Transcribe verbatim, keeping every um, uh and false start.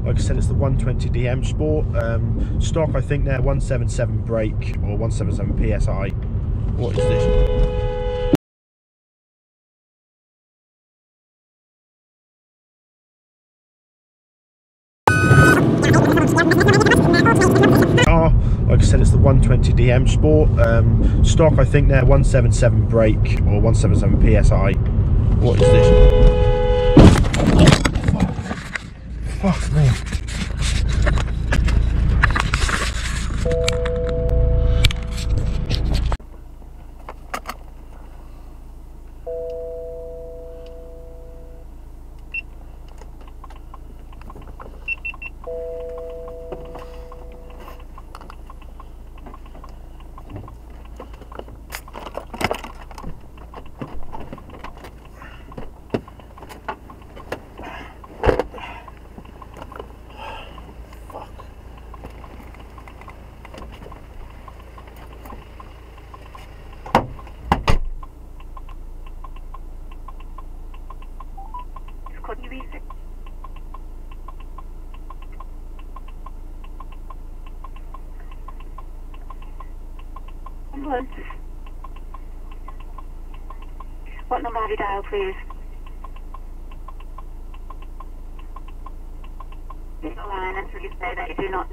like I said, it's the one twenty D M Sport. Um, stock, I think they're one seventy-seven brake or one seventy-seven P S I. What is this? Car, like I said, it's the one twenty D M Sport. Um, stock, I think they're one seventy-seven brake or one seventy-seven P S I. What is this? Fuck, fuck me. Could you read it? Ambulance. What number have you dialed, please? It's a line, and so you say that you do not